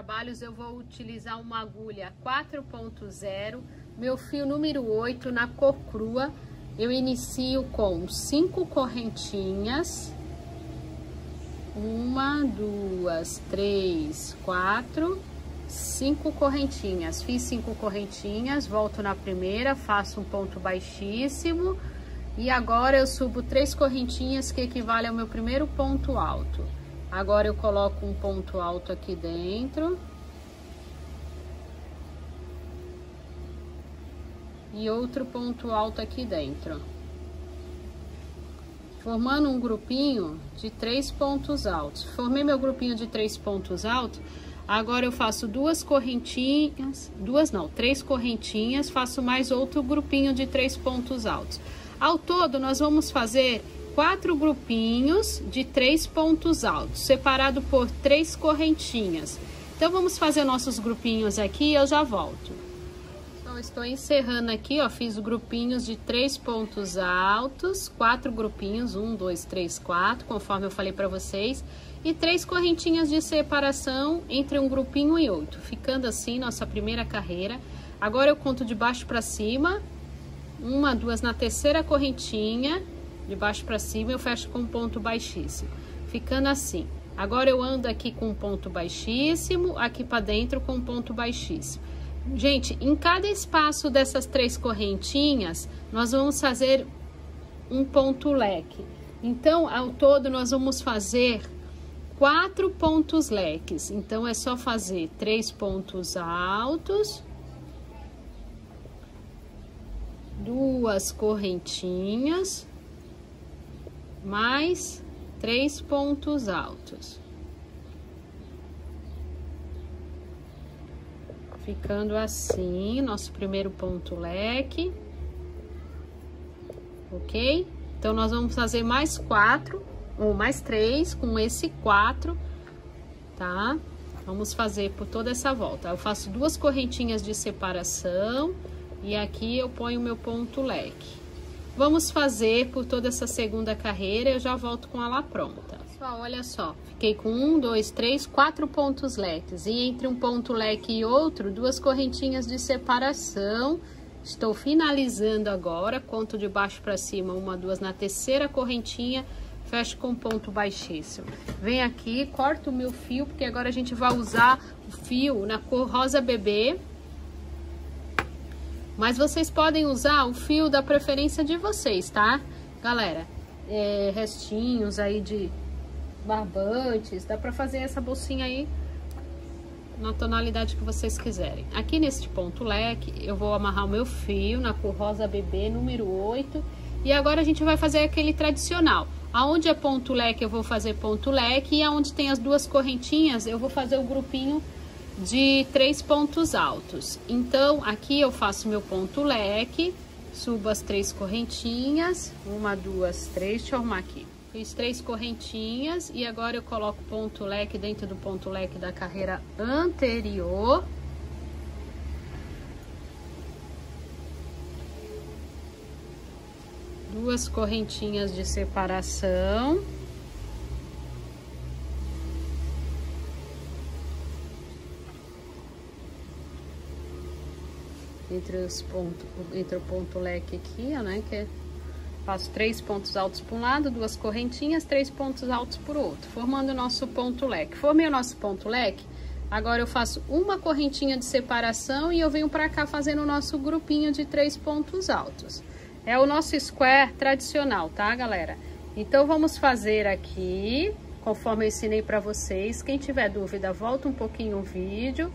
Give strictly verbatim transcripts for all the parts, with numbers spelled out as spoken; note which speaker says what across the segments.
Speaker 1: trabalhos eu vou utilizar uma agulha quatro ponto zero, meu fio número oito na cor crua. Eu inicio com cinco correntinhas, uma, duas, três, quatro, cinco correntinhas. Fiz cinco correntinhas, volto na primeira, faço um ponto baixíssimo e agora eu subo três correntinhas que equivale ao meu primeiro ponto alto. Agora eu coloco um ponto alto aqui dentro e outro ponto alto aqui dentro, formando um grupinho de três pontos altos. Formei meu grupinho de três pontos altos. Agora eu faço duas correntinhas, duas não, três correntinhas, faço mais outro grupinho de três pontos altos. Ao todo nós vamos fazer quatro grupinhos de três pontos altos, separado por três correntinhas. Então vamos fazer nossos grupinhos aqui e eu já volto. Então, estou encerrando aqui, ó, fiz grupinhos de três pontos altos, quatro grupinhos, um, dois, três, quatro, conforme eu falei para vocês, e três correntinhas de separação entre um grupinho e outro, ficando assim nossa primeira carreira. Agora eu conto de baixo para cima, uma, duas, na terceira correntinha, de baixo para cima eu fecho com um ponto baixíssimo, ficando assim. Agora eu ando aqui com um ponto baixíssimo, aqui para dentro com um ponto baixíssimo. Gente, em cada espaço dessas três correntinhas, nós vamos fazer um ponto leque. Então, ao todo, nós vamos fazer quatro pontos leques. Então, é só fazer três pontos altos, duas correntinhas, mais três pontos altos. Ficando assim, nosso primeiro ponto leque, ok? Então, nós vamos fazer mais quatro, ou mais três, com esse quatro, tá? Vamos fazer por toda essa volta. Eu faço duas correntinhas de separação e aqui eu ponho o meu ponto leque. Vamos fazer por toda essa segunda carreira, eu já volto com ela pronta. Pessoal, olha só, fiquei com um, dois, três, quatro pontos leques. E entre um ponto leque e outro, duas correntinhas de separação. Estou finalizando agora, conto de baixo para cima, uma, duas, na terceira correntinha, fecho com ponto baixíssimo. Vem aqui, corto o meu fio, porque agora a gente vai usar o fio na cor rosa bebê. Mas vocês podem usar o fio da preferência de vocês, tá? Galera, é, restinhos aí de barbantes, dá pra fazer essa bolsinha aí na tonalidade que vocês quiserem. Aqui neste ponto leque, eu vou amarrar o meu fio na cor rosa bebê, número oito. E agora a gente vai fazer aquele tradicional. Aonde é ponto leque, eu vou fazer ponto leque. E aonde tem as duas correntinhas, eu vou fazer o grupinho de três pontos altos. Então, aqui eu faço meu ponto leque, subo as três correntinhas, uma, duas, três, deixa eu arrumar aqui. Fiz três correntinhas e agora eu coloco ponto leque dentro do ponto leque da carreira anterior. Duas correntinhas de separação. Entre os pontos, entre o ponto leque aqui, ó, né, que faço três pontos altos por um lado, duas correntinhas, três pontos altos por outro, formando o nosso ponto leque. Formei o nosso ponto leque, agora eu faço uma correntinha de separação e eu venho pra cá fazendo o nosso grupinho de três pontos altos. É o nosso square tradicional, tá, galera? Então, vamos fazer aqui, conforme eu ensinei pra vocês. Quem tiver dúvida, volta um pouquinho o vídeo,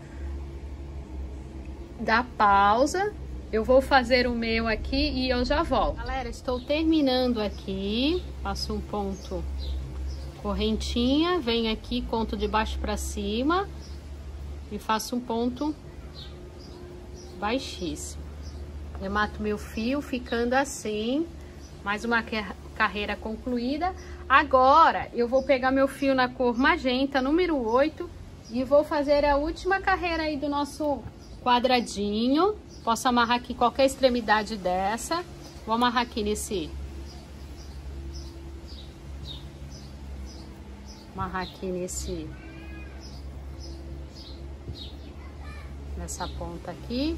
Speaker 1: dá pausa, eu vou fazer o meu aqui e eu já volto. Galera, estou terminando aqui, passo um ponto correntinha, venho aqui, conto de baixo para cima e faço um ponto baixíssimo. Eu mato meu fio ficando assim, mais uma carreira concluída. Agora eu vou pegar meu fio na cor magenta, número oito, e vou fazer a última carreira aí do nosso quadradinho. Posso amarrar aqui qualquer extremidade dessa. Vou amarrar aqui nesse... Amarrar aqui nesse... nessa ponta aqui.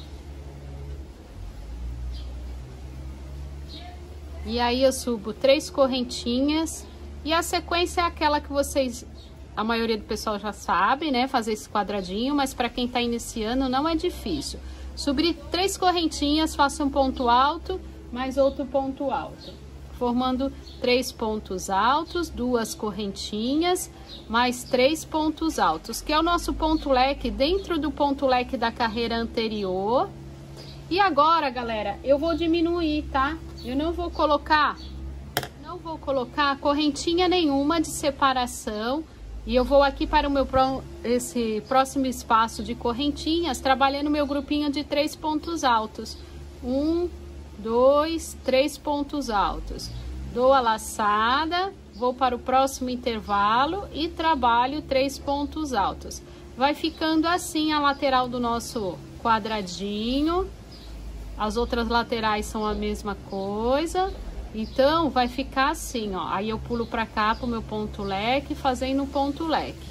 Speaker 1: E aí eu subo três correntinhas. E a sequência é aquela que vocês, a maioria do pessoal já sabe, né? Fazer esse quadradinho, mas para quem tá iniciando não é difícil. Subir três correntinhas, faço um ponto alto, mais outro ponto alto. Formando três pontos altos, duas correntinhas, mais três pontos altos, que é o nosso ponto leque dentro do ponto leque da carreira anterior. E agora, galera, eu vou diminuir, tá? Eu não vou colocar, não vou colocar correntinha nenhuma de separação. E eu vou aqui para o meu esse próximo espaço de correntinhas, trabalhando meu grupinho de três pontos altos. Um, dois, três pontos altos. Dou a laçada, vou para o próximo intervalo e trabalho três pontos altos. Vai ficando assim a lateral do nosso quadradinho. As outras laterais são a mesma coisa. Então, vai ficar assim, ó. Aí eu pulo pra cá pro meu ponto leque, fazendo um ponto leque.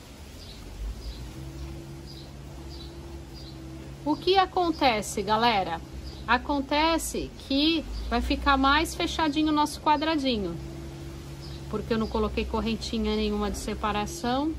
Speaker 1: O que acontece, galera? Acontece que vai ficar mais fechadinho o nosso quadradinho. Porque eu não coloquei correntinha nenhuma de separação.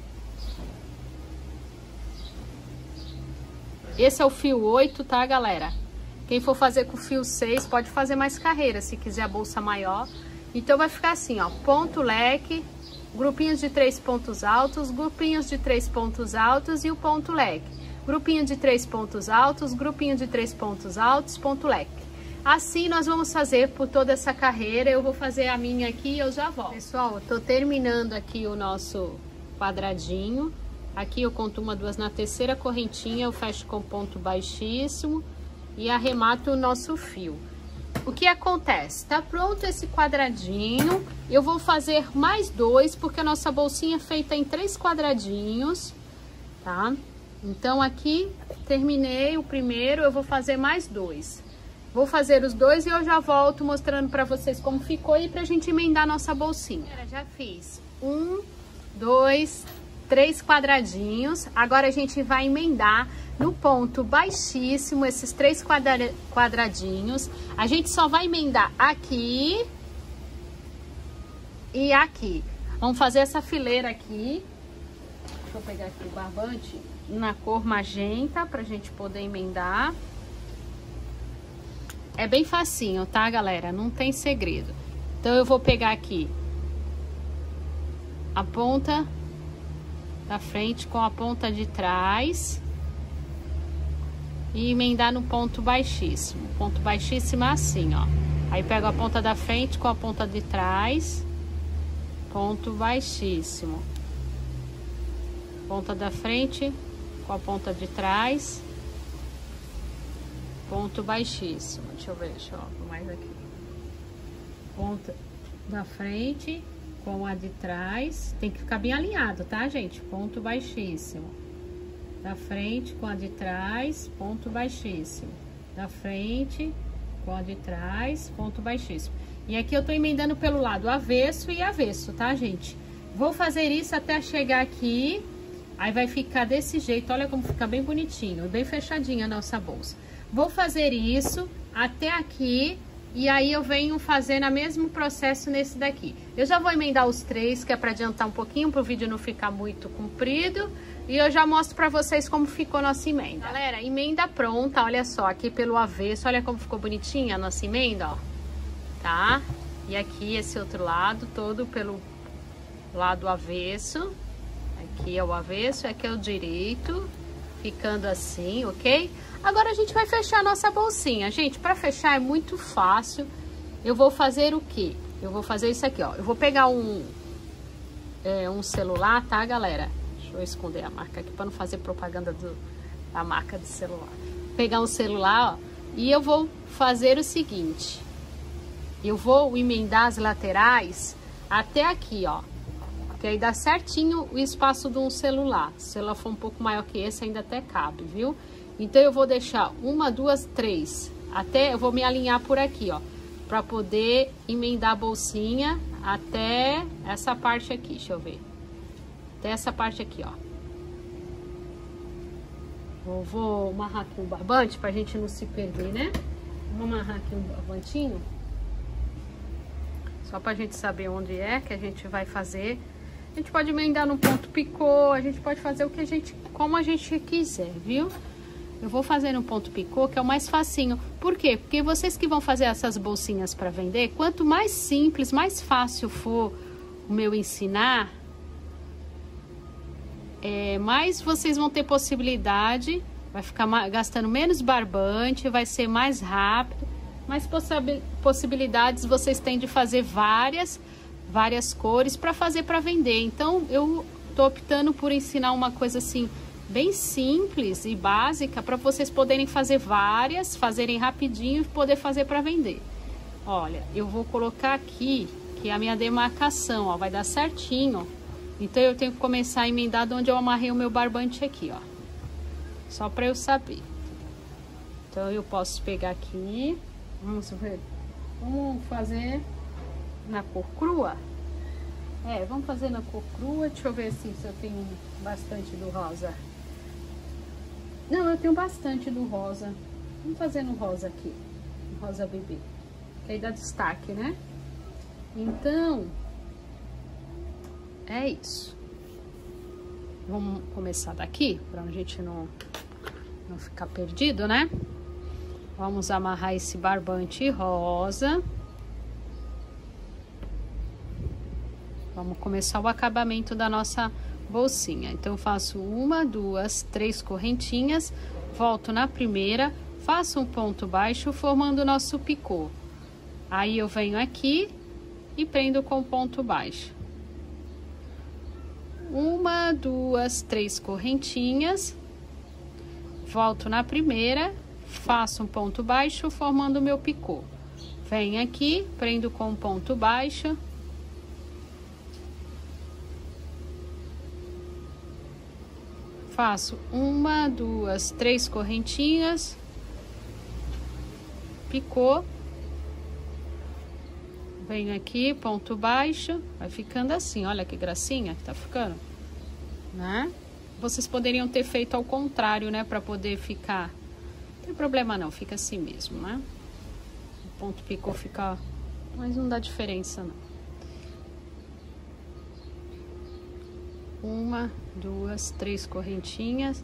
Speaker 1: Esse é o fio oito, tá, galera? Quem for fazer com fio seis, pode fazer mais carreira, se quiser a bolsa maior. Então, vai ficar assim, ó, ponto leque, grupinhos de três pontos altos, grupinhos de três pontos altos e o ponto leque. Grupinho de três pontos altos, grupinho de três pontos altos, ponto leque. Assim, nós vamos fazer por toda essa carreira. Eu vou fazer a minha aqui e eu já volto. Pessoal, eu tô terminando aqui o nosso quadradinho. Aqui eu conto uma, duas, na terceira correntinha eu fecho com ponto baixíssimo. E arremato o nosso fio. O que acontece? Tá pronto esse quadradinho. Eu vou fazer mais dois, porque a nossa bolsinha é feita em três quadradinhos, tá? Então, aqui, terminei o primeiro, eu vou fazer mais dois. Vou fazer os dois e eu já volto mostrando pra vocês como ficou e pra gente emendar a nossa bolsinha. Já fiz um, dois, três quadradinhos. Agora, a gente vai emendar no ponto baixíssimo, esses três quadra quadradinhos. A gente só vai emendar aqui e aqui. Vamos fazer essa fileira aqui. Deixa eu pegar aqui o barbante na cor magenta pra gente poder emendar. É bem facinho, tá, galera? Não tem segredo. Então, eu vou pegar aqui a ponta da frente com a ponta de trás e emendar no ponto baixíssimo. Ponto baixíssimo assim, ó. Aí pego a ponta da frente com a ponta de trás, ponto baixíssimo. Ponta da frente com a ponta de trás, ponto baixíssimo. Deixa eu ver, deixa eu ver mais aqui. Ponta da frente com a de trás, tem que ficar bem alinhado, tá, gente? Ponto baixíssimo. Da frente com a de trás, ponto baixíssimo. Da frente com a de trás, ponto baixíssimo. E aqui eu tô emendando pelo lado avesso e avesso, tá, gente? Vou fazer isso até chegar aqui. Aí vai ficar desse jeito, olha como fica bem bonitinho, bem fechadinha a nossa bolsa. Vou fazer isso até aqui. E aí eu venho fazendo o mesmo processo nesse daqui. Eu já vou emendar os três, que é para adiantar um pouquinho, para o vídeo não ficar muito comprido. E eu já mostro para vocês como ficou a nossa emenda. Galera, emenda pronta, olha só, aqui pelo avesso, olha como ficou bonitinha a nossa emenda, ó. Tá? E aqui esse outro lado, todo pelo lado avesso. Aqui é o avesso, aqui é o direito, ficando assim, ok? Agora a gente vai fechar a nossa bolsinha. Gente, para fechar é muito fácil. Eu vou fazer o quê? Eu vou fazer isso aqui, ó. Eu vou pegar um, é, um celular, tá, galera? Deixa eu esconder a marca aqui para não fazer propaganda do, da marca do celular. Pegar um celular, ó, e eu vou fazer o seguinte. Eu vou emendar as laterais até aqui, ó. Que aí dá certinho o espaço de um celular. Se ela for um pouco maior que esse, ainda até cabe, viu? Então, eu vou deixar uma, duas, três. Até eu vou me alinhar por aqui, ó. Pra poder emendar a bolsinha até essa parte aqui. Deixa eu ver. Até essa parte aqui, ó. Eu vou amarrar aqui um barbante pra gente não se perder, né? Vou amarrar aqui um barbantinho. Só pra gente saber onde é que a gente vai fazer. A gente pode emendar no ponto picô, a gente pode fazer o que a gente, como a gente quiser, viu? Eu vou fazer no ponto picô, que é o mais facinho. Por quê? Porque vocês que vão fazer essas bolsinhas para vender, quanto mais simples, mais fácil for o meu ensinar, é, mais vocês vão ter possibilidade, vai ficar gastando menos barbante, vai ser mais rápido, mais possibilidades vocês têm de fazer várias várias cores para fazer para vender. Então eu tô optando por ensinar uma coisa assim bem simples e básica para vocês poderem fazer várias, fazerem rapidinho e poder fazer para vender. Olha, eu vou colocar aqui que é a minha demarcação, ó, vai dar certinho. Então eu tenho que começar a emendar de onde eu amarrei o meu barbante aqui, ó. Só para eu saber. Então eu posso pegar aqui, vamos ver, vamos fazer na cor crua? É, vamos fazer na cor crua. Deixa eu ver assim, se eu tenho bastante do rosa. Não, eu tenho bastante do rosa. Vamos fazer no rosa aqui. No rosa bebê. Que aí dá destaque, né? Então, é isso. Vamos começar daqui, pra a gente não, não ficar perdido, né? Vamos amarrar esse barbante rosa. Vamos começar o acabamento da nossa bolsinha. Então, eu faço uma, duas, três correntinhas, volto na primeira, faço um ponto baixo, formando o nosso picô. Aí, eu venho aqui e prendo com ponto baixo. Uma, duas, três correntinhas, volto na primeira, faço um ponto baixo, formando o meu picô. Venho aqui, prendo com ponto baixo. Faço uma, duas, três correntinhas, picô, venho aqui, ponto baixo, vai ficando assim, olha que gracinha que tá ficando, né? Vocês poderiam ter feito ao contrário, né, para poder ficar, não tem problema não, fica assim mesmo, né? O ponto picô fica, mas não dá diferença não. Uma, duas, três correntinhas,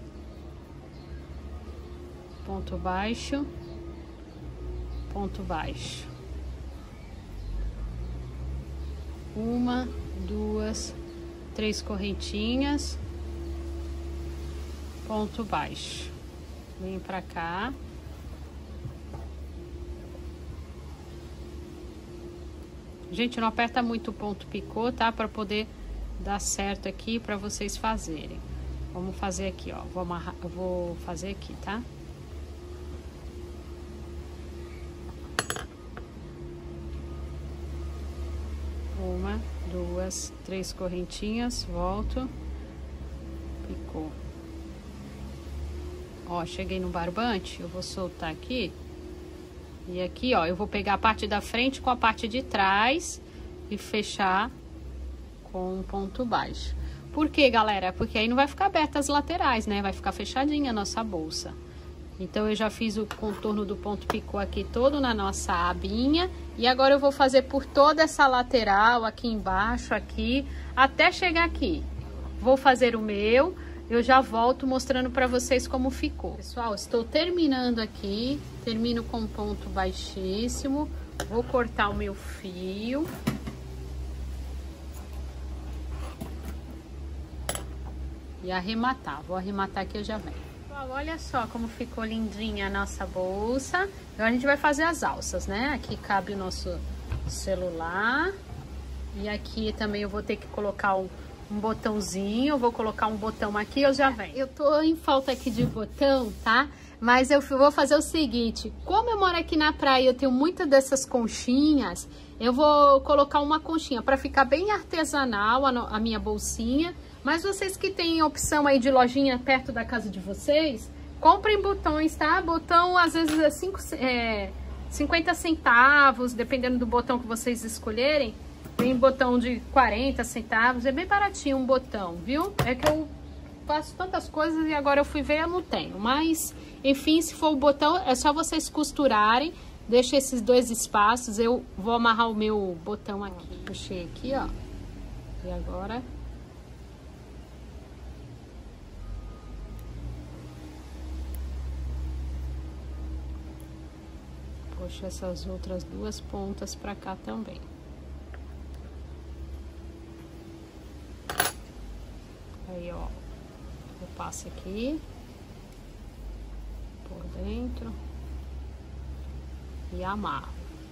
Speaker 1: ponto baixo, ponto baixo. Uma, duas, três correntinhas, ponto baixo. Venho pra cá. Gente, não aperta muito o ponto picô, tá? Pra poder dar certo aqui para vocês fazerem. Vamos fazer aqui, ó. Vou amarrar, eu vou fazer aqui, tá? Uma, duas, três correntinhas, volto, picô. Ó, cheguei no barbante, eu vou soltar aqui. E aqui, ó, eu vou pegar a parte da frente com a parte de trás e fechar com um ponto baixo. Por quê, galera? Porque aí não vai ficar aberta as laterais, né? Vai ficar fechadinha a nossa bolsa. Então, eu já fiz o contorno do ponto picô aqui todo na nossa abinha. E agora eu vou fazer por toda essa lateral, aqui embaixo, aqui, até chegar aqui. Vou fazer o meu, eu já volto mostrando pra vocês como ficou. Pessoal, estou terminando aqui, termino com ponto baixíssimo. Vou cortar o meu fio. E arrematar, vou arrematar aqui, eu já venho. Pessoal, olha só como ficou lindinha a nossa bolsa. Agora a gente vai fazer as alças, né? Aqui cabe o nosso celular. E aqui também eu vou ter que colocar um, um botãozinho. Eu vou colocar um botão aqui, eu já venho. Eu tô em falta aqui de botão, tá? Mas eu vou fazer o seguinte, como eu moro aqui na praia, eu tenho muitas dessas conchinhas, eu vou colocar uma conchinha para ficar bem artesanal a, a minha bolsinha. Mas vocês que têm opção aí de lojinha perto da casa de vocês, comprem botões, tá? Botão às vezes é, cinco, é cinquenta centavos, dependendo do botão que vocês escolherem. Tem botão de quarenta centavos, é bem baratinho um botão, viu? É que eu faço tantas coisas e agora eu fui ver, eu não tenho. Mas, enfim, se for o botão, é só vocês costurarem. Deixa esses dois espaços. Eu vou amarrar o meu botão aqui. Puxei aqui, ó. E agora... puxo essas outras duas pontas pra cá também. Aí, ó, eu passo aqui por dentro e amarro.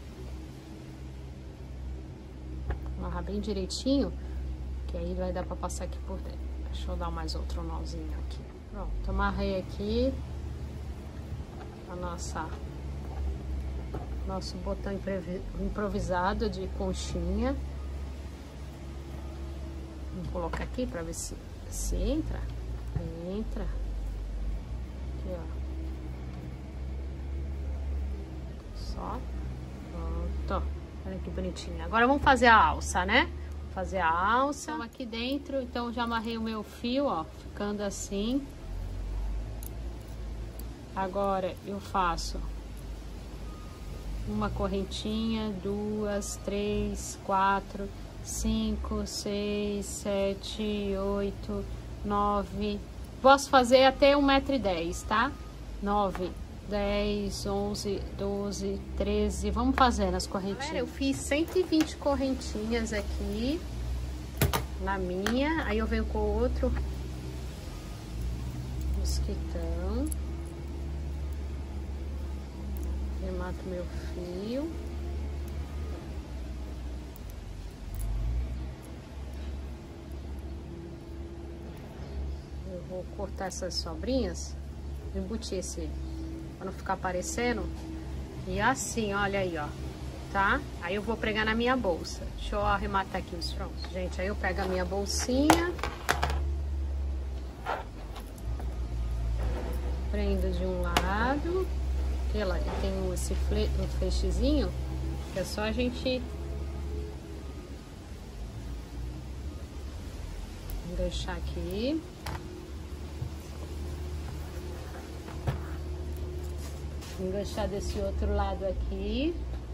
Speaker 1: Amarrar bem direitinho, que aí vai dar pra passar aqui por dentro. Deixa eu dar mais outro nozinho aqui. Pronto, amarrei aqui a nossa, nosso botão improvisado de conchinha. Vou colocar aqui pra ver se Se entra, entra. Aqui, ó. Só. Pronto. Olha que bonitinho. Agora vamos fazer a alça, né? Vou fazer a alça. Então, aqui dentro, então já amarrei o meu fio, ó. Ficando assim. Agora eu faço uma correntinha, duas, três, quatro... cinco, seis, sete, oito, nove. Posso fazer até um metro e dez, tá? Nove, dez, onze, doze, treze. Vamos fazendo as correntinhas. Galera, eu fiz cento e vinte correntinhas aqui na minha. Aí eu venho com outro mosquitão. Remato meu fio. Vou cortar essas sobrinhas, embutir esse, pra não ficar aparecendo. E assim, olha aí, ó, tá? Aí eu vou pregar na minha bolsa. Deixa eu arrematar aqui os troncos, gente. Aí eu pego a minha bolsinha, prendo de um lado, que ela tem esse fle, um flechezinho, que é só a gente deixar aqui. Enganchar desse outro lado aqui.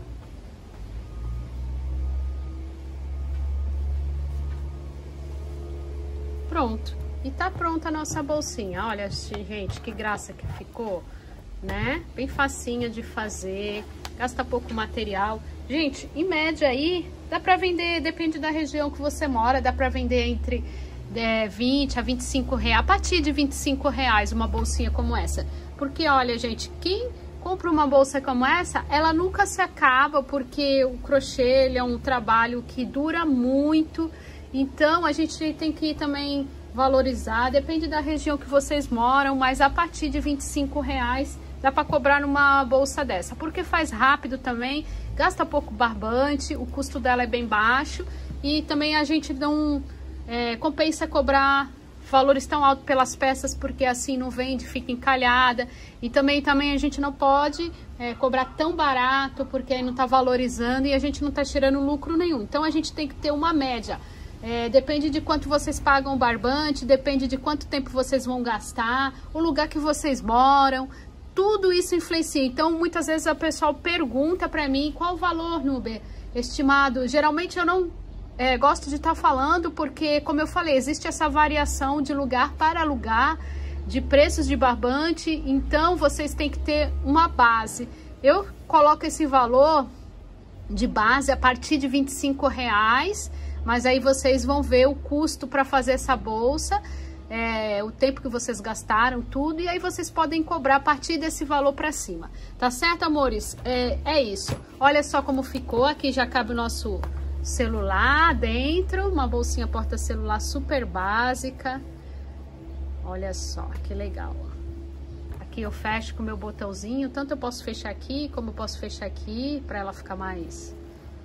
Speaker 1: Pronto. E tá pronta a nossa bolsinha. Olha, gente, que graça que ficou, né? Bem facinha de fazer, gasta pouco material. Gente, em média aí, dá pra vender, depende da região que você mora, dá pra vender entre é, vinte a vinte e cinco reais, a partir de vinte e cinco reais uma bolsinha como essa. Porque, olha, gente, quem compra uma bolsa como essa, ela nunca se acaba, porque o crochê ele é um trabalho que dura muito. Então, a gente tem que também valorizar, depende da região que vocês moram, mas a partir de vinte e cinco reais dá para cobrar numa bolsa dessa, porque faz rápido também, gasta pouco barbante, o custo dela é bem baixo e também a gente não é, compensa cobrar valores tão altos pelas peças, porque assim não vende, fica encalhada. E também, também a gente não pode é, cobrar tão barato, porque aí não está valorizando e a gente não está tirando lucro nenhum. Então a gente tem que ter uma média. É, depende de quanto vocês pagam o barbante, depende de quanto tempo vocês vão gastar, o lugar que vocês moram, tudo isso influencia. Então muitas vezes a pessoa pergunta para mim qual o valor, Nuber, estimado. Geralmente eu não É, gosto de estar tá falando, porque, como eu falei, existe essa variação de lugar para lugar, de preços de barbante, então vocês têm que ter uma base. Eu coloco esse valor de base a partir de vinte e cinco reais, mas aí vocês vão ver o custo para fazer essa bolsa, é, o tempo que vocês gastaram, tudo, e aí vocês podem cobrar a partir desse valor para cima. Tá certo, amores? É, é isso. Olha só como ficou, aqui já cabe o nosso celular dentro, uma bolsinha porta-celular super básica. Olha só, que legal. Aqui eu fecho com o meu botãozinho, tanto eu posso fechar aqui, como eu posso fechar aqui, para ela ficar mais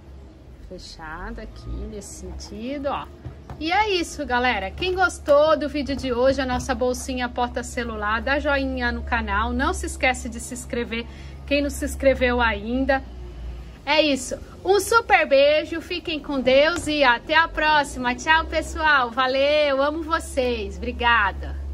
Speaker 1: fechada aqui, nesse sentido, ó. E é isso, galera. Quem gostou do vídeo de hoje, a nossa bolsinha porta-celular, dá joinha no canal. Não se esquece de se inscrever, quem não se inscreveu ainda. É isso. Um super beijo, fiquem com Deus e até a próxima. Tchau, pessoal. Valeu, amo vocês. Obrigada.